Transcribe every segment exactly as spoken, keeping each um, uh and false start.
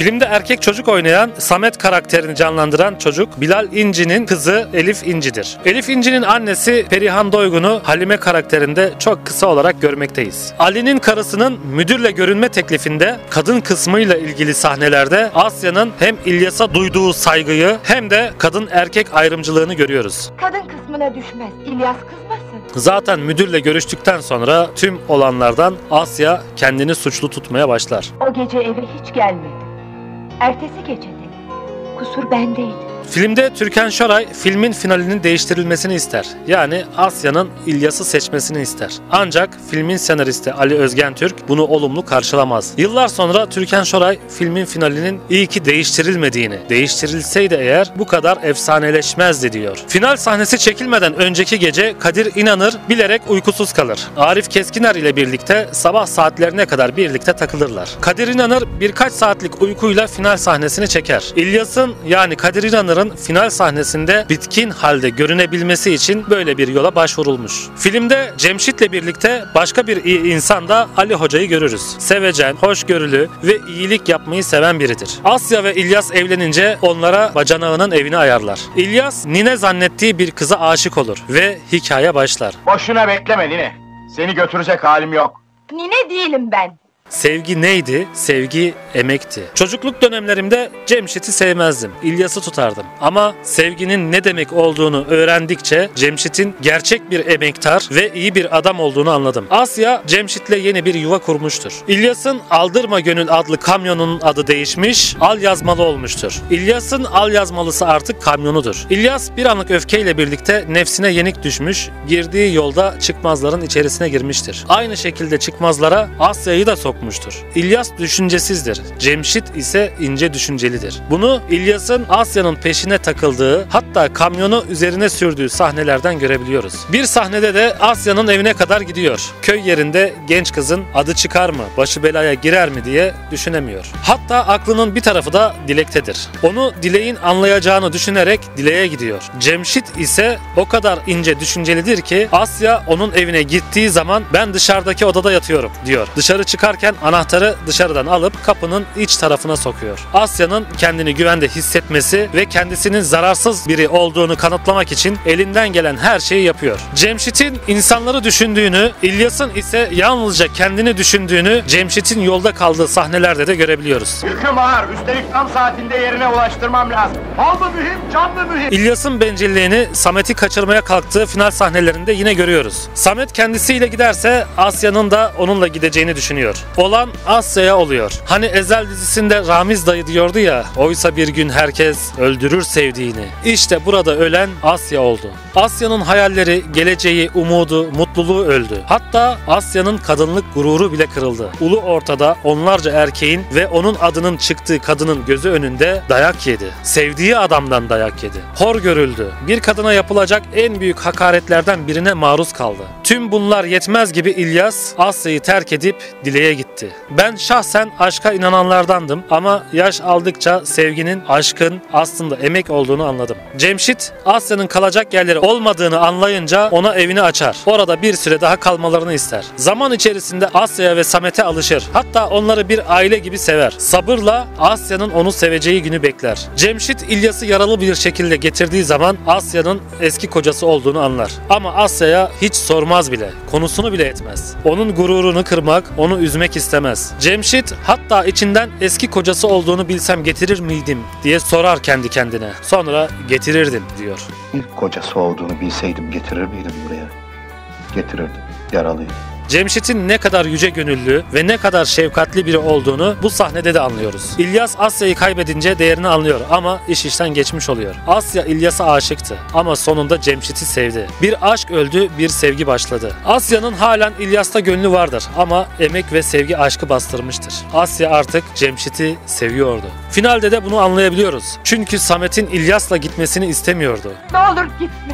Filmde erkek çocuk oynayan, Samet karakterini canlandıran çocuk Bilal İnci'nin kızı Elif İnci'dir. Elif İnci'nin annesi Perihan Doygun'u Halime karakterinde çok kısa olarak görmekteyiz. Ali'nin karısının müdürle görünme teklifinde kadın kısmıyla ilgili sahnelerde Asya'nın hem İlyas'a duyduğu saygıyı hem de kadın erkek ayrımcılığını görüyoruz. Kadın kısmına düşmez, İlyas kızmasın. Zaten müdürle görüştükten sonra tüm olanlardan Asya kendini suçlu tutmaya başlar. O gece eve hiç gelmedi. Ertesi gece de. Kusur bendeydi. Filmde Türkan Şoray filmin finalinin değiştirilmesini ister. Yani Asya'nın İlyas'ı seçmesini ister. Ancak filmin senaristi Ali Özgen Türk bunu olumlu karşılamaz. Yıllar sonra Türkan Şoray filmin finalinin iyi ki değiştirilmediğini, değiştirilseydi eğer bu kadar efsaneleşmezdi diyor. Final sahnesi çekilmeden önceki gece Kadir İnanır bilerek uykusuz kalır. Arif Keskiner ile birlikte sabah saatlerine kadar birlikte takılırlar. Kadir İnanır birkaç saatlik uykuyla final sahnesini çeker. İlyas'ın yani Kadir İnanır'ın final sahnesinde bitkin halde görünebilmesi için böyle bir yola başvurulmuş. Filmde Cemşit'le birlikte başka bir iyi insan da Ali Hoca'yı görürüz. Sevecen, hoşgörülü ve iyilik yapmayı seven biridir. Asya ve İlyas evlenince onlara bacanağının evini ayarlar. İlyas nine zannettiği bir kıza aşık olur ve hikaye başlar. Boşuna bekleme Nine. Seni götürecek halim yok. Nine değilim ben. Sevgi neydi? Sevgi emekti. Çocukluk dönemlerimde Cemşit'i sevmezdim. İlyas'ı tutardım. Ama sevginin ne demek olduğunu öğrendikçe Cemşit'in gerçek bir emektar ve iyi bir adam olduğunu anladım. Asya Cemşit'le yeni bir yuva kurmuştur. İlyas'ın Aldırma Gönül adlı kamyonunun adı değişmiş, al yazmalı olmuştur. İlyas'ın al yazmalısı artık kamyonudur. İlyas bir anlık öfkeyle birlikte nefsine yenik düşmüş, girdiği yolda çıkmazların içerisine girmiştir. Aynı şekilde çıkmazlara Asya'yı da sokmuştur. İlyas düşüncesizdir. Cemşit ise ince düşüncelidir. Bunu İlyas'ın Asya'nın peşine takıldığı, hatta kamyonu üzerine sürdüğü sahnelerden görebiliyoruz. Bir sahnede de Asya'nın evine kadar gidiyor. Köy yerinde genç kızın adı çıkar mı, başı belaya girer mi diye düşünemiyor. Hatta aklının bir tarafı da Dilek'tedir. Onu Dilek'in anlayacağını düşünerek Dilek'e gidiyor. Cemşit ise o kadar ince düşüncelidir ki Asya onun evine gittiği zaman ben dışarıdaki odada yatıyorum diyor. Dışarı çıkarken anahtarı dışarıdan alıp kapının iç tarafına sokuyor. Asya'nın kendini güvende hissetmesi ve kendisinin zararsız biri olduğunu kanıtlamak için elinden gelen her şeyi yapıyor. Cemşit'in insanları düşündüğünü, İlyas'ın ise yalnızca kendini düşündüğünü Cemşit'in yolda kaldığı sahnelerde de görebiliyoruz. Yüküm ağır, üstelik tam saatinde yerine ulaştırmam lazım. Mal mı mühim, can mı mühim? İlyas'ın bencilliğini Samet'i kaçırmaya kalktığı final sahnelerinde yine görüyoruz. Samet kendisiyle giderse Asya'nın da onunla gideceğini düşünüyor. Olan Asya'ya oluyor. Hani Ezel dizisinde Ramiz dayı diyordu ya, oysa bir gün herkes öldürür sevdiğini. İşte burada ölen Asya oldu. Asya'nın hayalleri, geleceği, umudu, mutluluğu öldü. Hatta Asya'nın kadınlık gururu bile kırıldı. Ulu ortada onlarca erkeğin ve onun adının çıktığı kadının gözü önünde dayak yedi. Sevdiği adamdan dayak yedi. Hor görüldü. Bir kadına yapılacak en büyük hakaretlerden birine maruz kaldı. Tüm bunlar yetmez gibi İlyas Asya'yı terk edip Dilek'e gitti. Ben şahsen aşka inananlardandım ama yaş aldıkça sevginin, aşkın aslında emek olduğunu anladım. Cemşit, Asya'nın kalacak yerleri olmadığını anlayınca ona evini açar. Orada bir süre daha kalmalarını ister. Zaman içerisinde Asya'ya ve Samet'e alışır. Hatta onları bir aile gibi sever. Sabırla Asya'nın onu seveceği günü bekler. Cemşit, İlyas'ı yaralı bir şekilde getirdiği zaman Asya'nın eski kocası olduğunu anlar. Ama Asya'ya hiç sormaz bile. Konusunu bile etmez. Onun gururunu kırmak, onu üzmek istemez. Cemşit hatta içinden eski kocası olduğunu bilsem getirir miydim diye sorar kendi kendine. Sonra getirirdim diyor. İlk kocası olduğunu bilseydim getirir miydim buraya? Getirirdim. Yaralıydı. Cemşit'in ne kadar yüce gönüllü ve ne kadar şefkatli biri olduğunu bu sahnede de anlıyoruz. İlyas Asya'yı kaybedince değerini anlıyor ama iş işten geçmiş oluyor. Asya İlyas'a aşıktı ama sonunda Cemşit'i sevdi. Bir aşk öldü, bir sevgi başladı. Asya'nın halen İlyas'ta gönlü vardır ama emek ve sevgi aşkı bastırmıştır. Asya artık Cemşit'i seviyordu. Finalde de bunu anlayabiliyoruz. Çünkü Samet'in İlyas'la gitmesini istemiyordu. Ne olur gitme.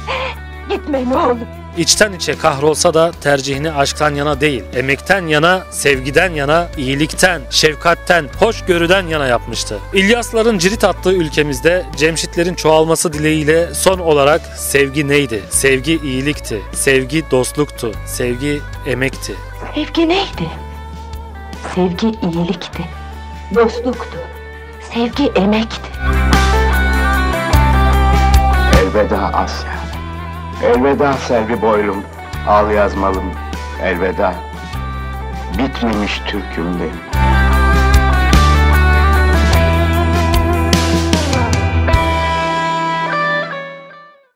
Gitme ne olur. İçten içe kahrolsa da tercihini aşktan yana değil, emekten yana, sevgiden yana, iyilikten, şefkatten, hoşgörüden yana yapmıştı. İlyasların cirit attığı ülkemizde Cemşitlerin çoğalması dileğiyle son olarak sevgi neydi? Sevgi iyilikti, sevgi dostluktu, sevgi emekti. Sevgi neydi? Sevgi iyilikti. Dostluktu. Sevgi emekti. Elveda Asya. Elveda Selvi boylum. Al yazmalım. Elveda. Bitmemiş türküm benim.